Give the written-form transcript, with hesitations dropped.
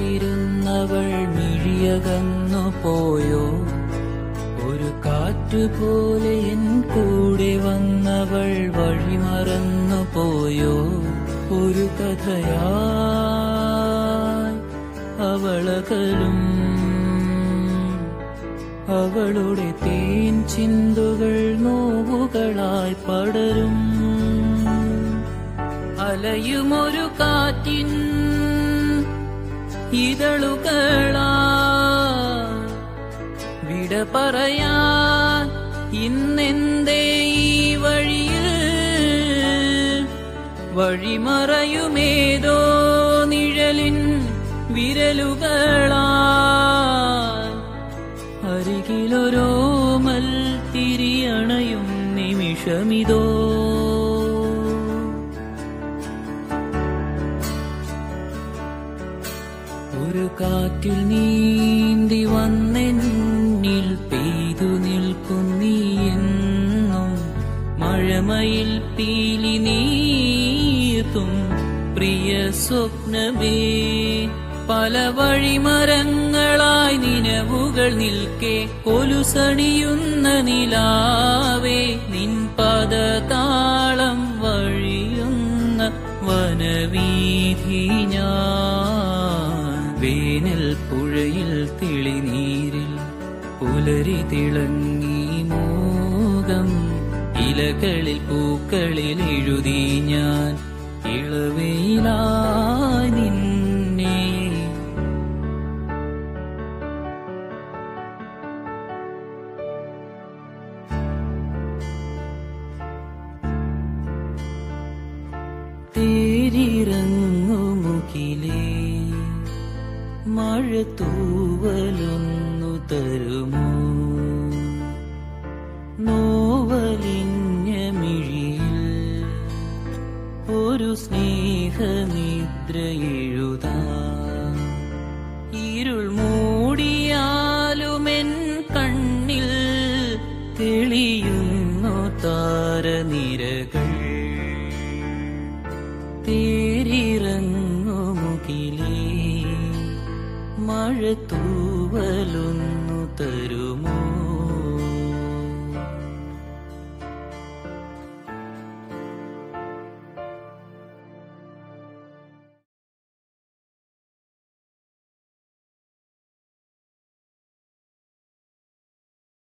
കാത്തിരുന്നവൾ മിഴിയകന്നു പോയോ? ഒരു കാറ്റുപോലെ എൻ കൂടെ വന്നവൾ വഴിമറന്നു പോയോ? ഒരു കഥയായി അവളകലും അവളുടെ തേൻ ചിന്തുകൾ നോവുകളായി പടരും. അലയുമൊരു കാറ്റിൻ ഇതളുകളാ വിട പറയാൻ ഇന്നെന്തേ ഈ വഴിയിൽ വഴിമറയുമേതോ നിഴലിൻ വിരലുകളാ അരികിലൊരോമൽ തിരിയണയും നിമിഷമിതോ. ഒരു കാറ്റിൽ നീന്തി വന്നെന്നിൽ പെയ്തു നിൽക്കുന്നീയെന്നും മഴമയിൽ പീലി നീർത്തും പ്രിയ സ്വപ്നമേ. പല വഴിമരങ്ങളായി നിലവുകൾ നിൽക്കെ കൊലുസണിയുന്ന നിലാവേ നിൻ പദതാളം വഴിയുന്ന വനവീഥി ഞാൻ. വേനൽ പുഴയിൽ തെളിനീരിൽ പുലരി തിളങ്ങി മോകം ഇലകളിൽ പൂക്കളിൽ എഴുതി ഞാൻ ഇളവയിലായി നിന്നെ. തേരിറങ്ങുമുകിലേ മഴ തൂവലൊന്നു തരുമോ? നോവലിഞ്ഞ മിഴിയിൽ ഒരു സ്നേഹനിദ്ര എഴുതാം. ഇരുൾ മൂടിയാലുമെൻ കണ്ണിൽ തെളിയുന്നു താരനിരകൾ. തേരിറങ്ങുമുകിലേ മഴ തൂവലൊന്നു തരൂ.